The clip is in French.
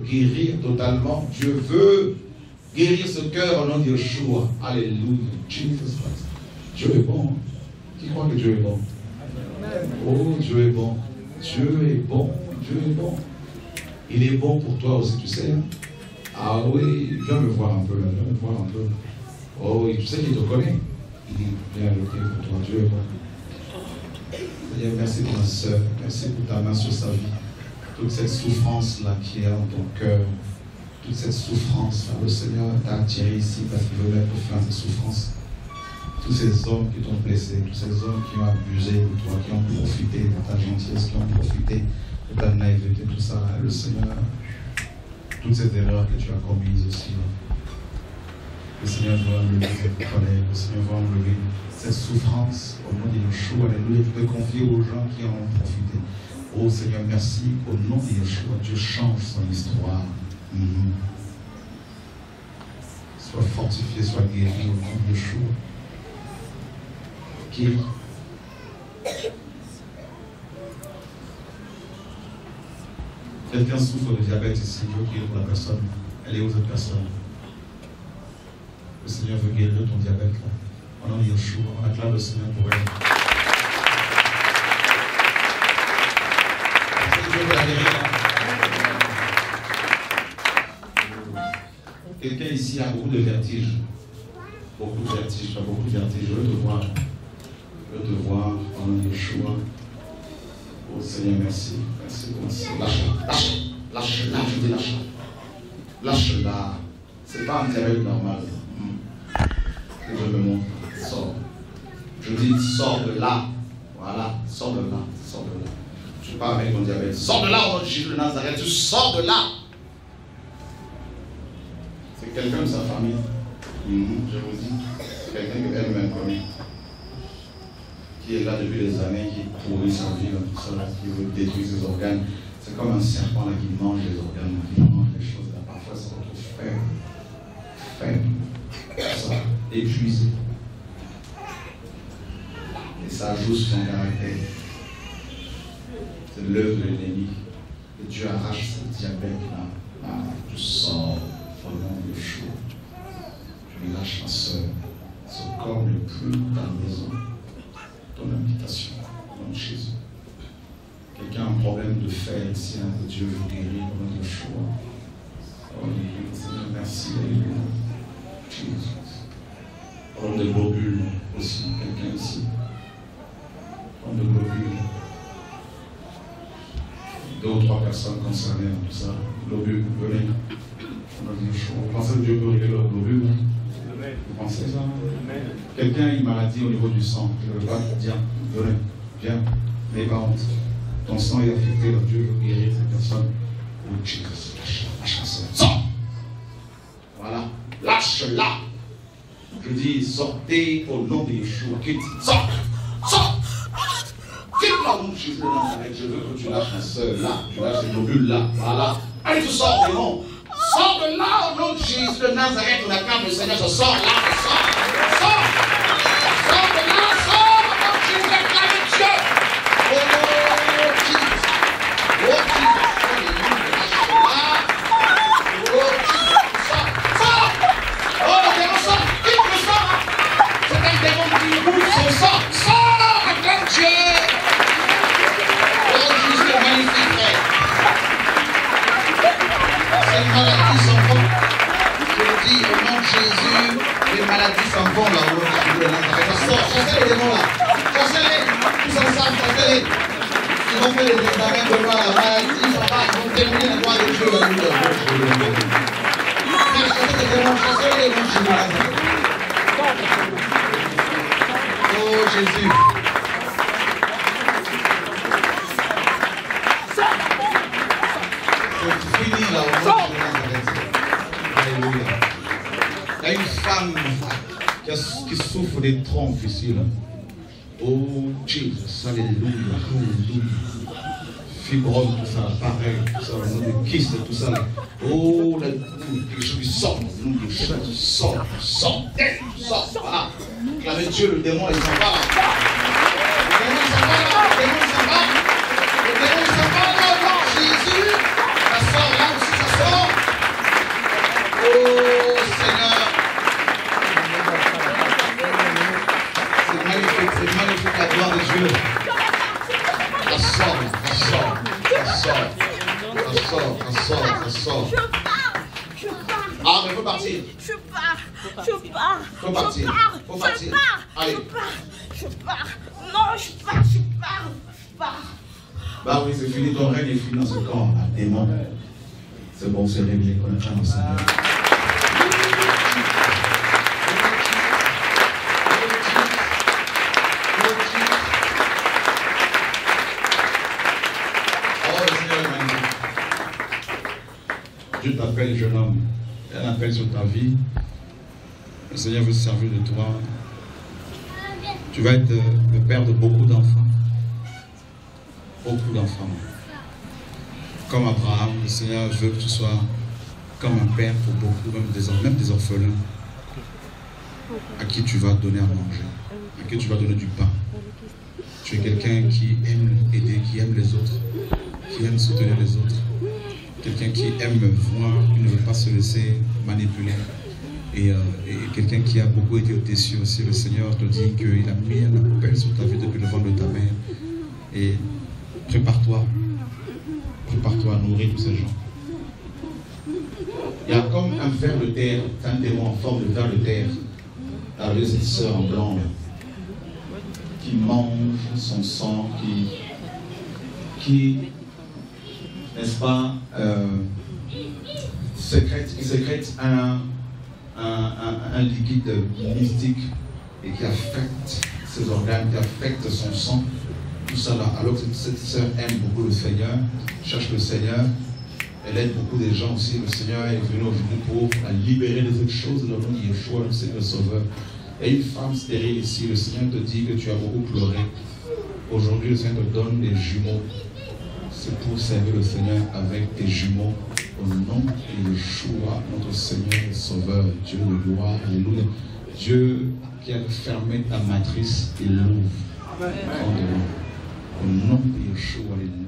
guérir totalement. Dieu veut guérir ce cœur au nom de Yeshua. Alléluia. Jesus Christ. Dieu est bon. Qui croit que Dieu est bon? Oh, Dieu est bon. Dieu est bon. Dieu est bon. Il est bon pour toi aussi, tu sais. Hein? Ah oui, viens me voir un peu là. Viens me voir un peu. Oh, tu sais qu'il te connaît. Il vient lutter pour toi. Dieu est bon. Seigneur, merci pour ma soeur. Merci pour ta main sur sa vie. Toute cette souffrance-là qui est en ton cœur. Toute cette souffrance-là. Le Seigneur t'a attiré ici parce qu'il veut mettre fin à cette souffrance. Tous ces hommes qui t'ont blessé, tous ces hommes qui ont abusé de toi, qui ont profité de ta gentillesse, qui ont profité de ta naïveté, tout ça, le Seigneur, toutes ces erreurs que tu as commises aussi, le Seigneur va enlever cette colère, le Seigneur va enlever cette souffrance au nom de Yeshua, alléluia, tu peux confier aux gens qui en ont profité. Oh Seigneur, merci, au nom de Yeshua, Dieu change son histoire. Sois fortifié, sois guéri au nom de Yeshua. Quelqu'un souffre de diabète ici, il veut guérir la personne. Elle est aux autres personnes. Le Seigneur veut guérir ton diabète là. Au nom de Yeshua, on acclame le Seigneur pour elle. Quelqu'un ici a beaucoup de vertige. Beaucoup de vertige, tu as beaucoup de vertige. Je veux te voir. Je veux te voir au nom de Yeshua. Oh Seigneur, merci. Merci, merci. Lâche-la, lâche-la. Lâche-la, je dis lâche-la. Lâche-la. C'est pas un terrain normal. Que je me montre. Sors. Je dis, sors de là. Voilà, sors de là. Sors de là. Tu parles avec ton diabète. Sors de là au nom de Jésus de Nazareth. Tu sors de là. C'est quelqu'un de sa famille. Je vous dis, quelqu'un que elle-même connaît. Qui est là depuis des années, qui pourrit sa vie, là, tout ça, là, qui veut détruire ses organes. C'est comme un serpent là, qui mange les organes, qui mange les choses. Là. Parfois, ça se retrouve faible, ça, épuisé. Et ça joue sur son caractère. C'est l'œuvre de l'ennemi. Et Dieu arrache ce diabète-là. Tu sors au nom de Yeshua. Je lui lâche ma soeur. Ce corps n'est plus dans la maison. Ton invitation, au nom de Jésus. Quelqu'un a un problème de fer ici, hein, que Dieu veut guérir au nom de Yeshua. Oh Seigneur, merci, alléluia. Jésus. Problème de globules aussi, quelqu'un ici. Problème de globules. 2 ou 3 personnes concernées dans tout ça. Globules, venez. Au nom de Yeshua. Vous pensez que Dieu peut régler leurs globules? Vous pensez ça? Quelqu'un a une maladie au niveau du sang. Je ne veux pas dire, venez, viens, n'aie pas honte. Ton sang est affecté, donc Dieu veut guérir cette personne. Oh Jesus, lâche-la, sors. Voilà, lâche-la. Je dis, sortez au nom de Yeshua. Quitte, sors, sors. Quitte-la au nom de Jésus de Nazareth. Je veux que tu lâches ma soeur là, tu lâches ces globules là. Voilà. Allez, tu sors, démon. Sors de là au nom de Jésus de Nazareth. On acclame le Seigneur. Je sors là, je sors. Sors. Sors de là, sors au nom de Jésus. Acclame Dieu. Oh Jesus. Oh Jesus. Oh Jesus. Sors. Sors. Oh le démon sort. Quitte le sort. C'est un démon qui bouge son sang. Sors. Acclame Dieu. Oh Jésus est magnifique, frère. Les maladies s'en vont. Je dis au nom de Jésus, les maladies s'en vont là au nom de Jésus de Nazareth. Chassez les démons là. Chassez-les. Tous ensemble, chassez-les. Ils vont faire les examens de loi, la maladie, ça va. Ils vont terminer la gloire de Dieu. Chassez les démons, chassez-les au nom de Jésus de Nazareth. Oh Jésus. C'est fini là au nom de Jésus. Il y a une femme qui souffre des trompes ici là. Oh Jesus, alléluia, alléluia. Fibrome, tout ça, pareil, tout ça, le kyste, tout ça là. Oh, quelque chose qui sort, sort, voilà. Clamez Dieu, le démon, il s'en va là. Le démon, il s'en va là, le démon, il s'en va. Le démon, il s'en va là, Jésus. Ça sort là aussi, ça sort. Seigneur. C'est magnifique la gloire de Dieu. Ça sort. Ah, mais il faut partir. Je pars. Faut partir. Allez. Je pars. Non, je pars. Bah oui, c'est fini, ton règne est fini dans ce corps. Démon. C'est bon, c'est réglé. Connaître le Seigneur. Dieu t'appelle, jeune homme. Il y a un appel sur ta vie. Le Seigneur veut se servir de toi. Tu vas être le père de beaucoup d'enfants. Beaucoup d'enfants. Comme Abraham, le Seigneur veut que tu sois comme un père pour beaucoup, même des orphelins, à qui tu vas donner à manger, à qui tu vas donner du pain. Tu es quelqu'un qui aime aider, qui aime les autres, qui aime soutenir les autres. Quelqu'un qui aime voir, qui ne veut pas se laisser manipuler. Et quelqu'un qui a beaucoup été au-dessus aussi. Le Seigneur te dit qu'il a mis un appel sur ta vie depuis le ventre de ta mère. Et prépare-toi à nourrir tous ces gens. Il y a comme un ver de terre, un démon en forme de ver de terre, avec cette sœur en blanc, là, qui mange son sang, qui n'est-ce pas, qui sécrète un liquide mystique et qui affecte ses organes, qui affecte son sang, tout ça là. Alors que cette sœur aime beaucoup le Seigneur, cherche le Seigneur, elle aide beaucoup des gens aussi. Le Seigneur est venu aujourd'hui pour la libérer de cette chose, dans le nom de Yeshua, le Seigneur Sauveur. Et une femme stérile ici, le Seigneur te dit que tu as beaucoup pleuré. Aujourd'hui, le Seigneur te donne des jumeaux. C'est pour servir le Seigneur avec tes jumeaux au nom de Yeshua, notre Seigneur et Sauveur, Dieu de gloire, alléluia. Dieu qui a fermé ta matrice, il l'ouvre. Au nom de Yeshua, alléluia.